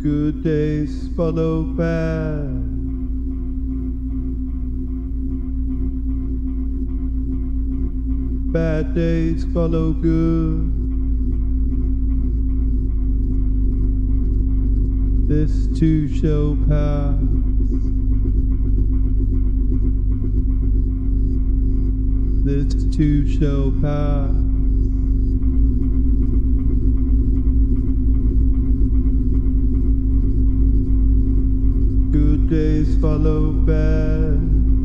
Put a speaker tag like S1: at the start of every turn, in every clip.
S1: Good days follow bad. Bad days follow good. This too shall pass. This too shall pass. Good days follow bad.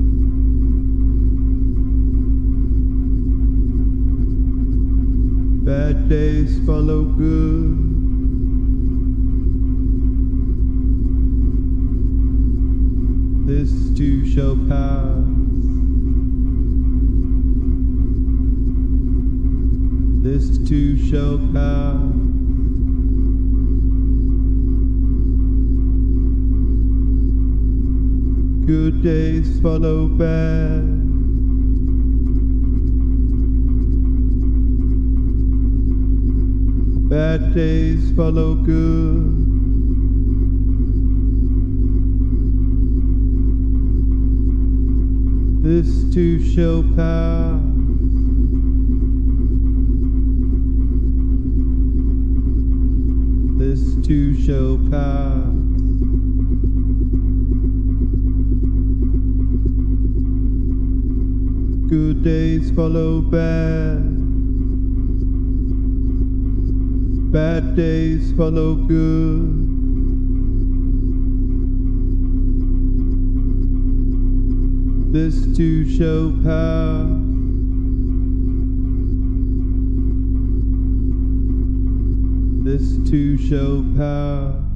S1: Bad days follow good. This too shall pass. This too shall pass. Good days follow bad. Bad days follow good. This too shall pass. This too shall pass. Good days follow bad. Bad days follow good. This too shall pass. This too shall pass.